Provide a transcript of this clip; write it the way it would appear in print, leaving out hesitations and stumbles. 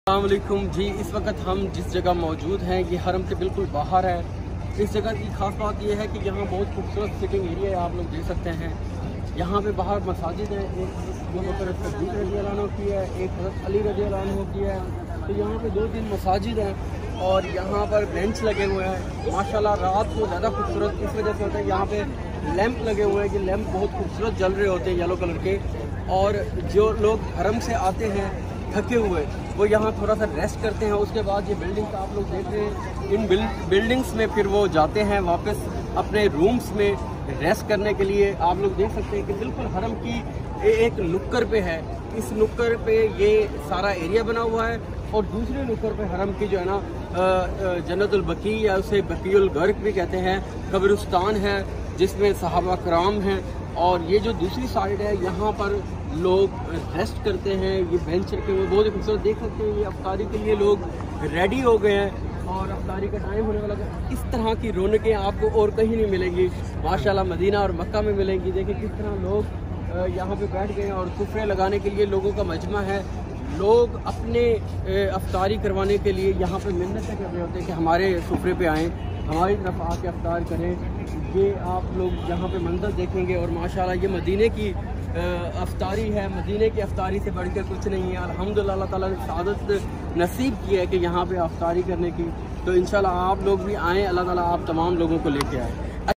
अस्सलाम वालेकुम जी। इस वक्त हम जिस जगह मौजूद हैं ये हरम के बिल्कुल बाहर है। इस जगह की खास बात यह है कि यहाँ बहुत खूबसूरत सिटिंग एरिया है, आप लोग देख सकते हैं। यहाँ पे बाहर मसाजिद है, एक जो हज़रत सद्दीक़ रज़ी अल्लाह अन्हु की है, एक हज़रत अली रज़ी अल्लाह अन्हु की है। तो यहाँ पे 2-3 मसाजिद हैं और यहाँ पर बेंच लगे हुए हैं माशाल्लाह। रात को ज़्यादा खूबसूरत इस वजह से होता है, यहाँ पे लैंप लगे हुए हैं। ये लैंप बहुत खूबसूरत जल रहे होते हैं येलो कलर के। और जो लोग हरम से आते हैं थके हुए, वो यहाँ थोड़ा सा रेस्ट करते हैं। उसके बाद ये बिल्डिंग्स आप लोग देख रहे हैं, इन बिल्डिंग्स में फिर वो जाते हैं वापस अपने रूम्स में रेस्ट करने के लिए। आप लोग देख सकते हैं कि बिल्कुल हरम की एक नुक्कर पे है। इस नुक्कर पे ये सारा एरिया बना हुआ है और दूसरे नुक्कर पे हरम की जो है ना जन्नतुल बकी या उसे बकीउल गर्क भी कहते हैं, कब्रिस्तान है जिसमें सहाबा कराम हैं। और ये जो दूसरी साइड है यहाँ पर लोग रेस्ट करते हैं। ये बेंच रखे हुए बहुत ही खूबसूरत देख सकते हैं। ये अफ्तारी के लिए लोग रेडी हो गए हैं और अफ्तारी का टाइम होने वाला है। इस तरह की रौनकें आपको और कहीं नहीं मिलेंगी माशाल्लाह, मदीना और मक्का में मिलेंगी। देखिए किस तरह लोग यहाँ पे बैठ गए हैं और सुफरे लगाने के लिए लोगों का मजमा है। लोग अपने अफ्तारी करवाने के लिए यहाँ पे मिन्नतें कर रहे होते हैं कि हमारे सुफरे पे आएँ, हमारी तरफ आके अफ्तार करें। ये आप लोग यहाँ पे मंजर देखेंगे और माशाल्लाह ये मदीने की अफ्तारी है। मदीने की अफ्तारी से बढ़कर कुछ नहीं है। अल्हम्दुलिल्लाह अल्लाह ताला ने सादत नसीब की है कि यहाँ पे अफ्तारी करने की। तो इंशाल्लाह आप लोग भी आएँ, अल्लाह ताला आप तमाम लोगों को लेके आए।